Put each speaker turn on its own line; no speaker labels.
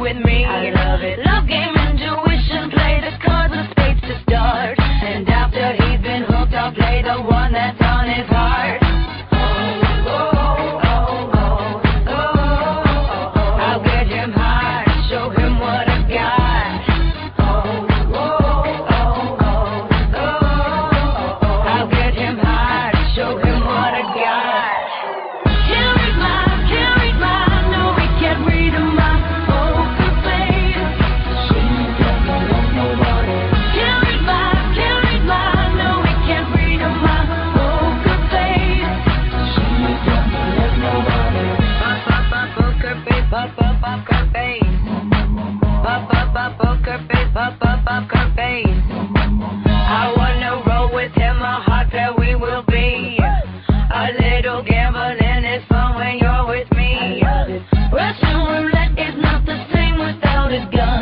with me. I love it. Love game, intuition, play the cards of spades to start. And after he's been hooked, I'll play the one that's on his heart. I'll get him high, show him what I got. I'll get him high, show him what I got. Can't read my, no, we can't read my poker face. She don't love nobody. Can't read my, no, we can't read my poker face. She don't love nobody. Poker face, poker face. Poker face, poker face. I wanna roll with him, a heart that we will be. A little gambling is fun when you're with me. Russian roulette is not the same without a gun.